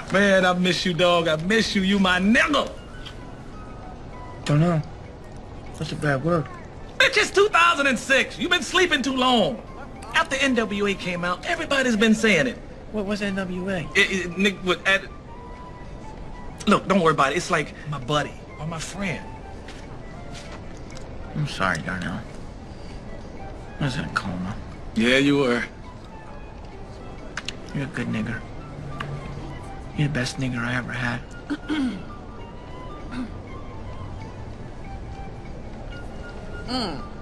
Man, I miss you, dog. I miss you. You my nigga. Don't know. That's a bad word. Bitch, it's 2006. You've been sleeping too long. After NWA came out, everybody's been saying it. What was NWA? Nick, look, don't worry about it. It's like my buddy or my friend. I'm sorry, Darnell. I was in a coma. Yeah, you were. You're a good nigger. You're the best nigger I ever had. Mm.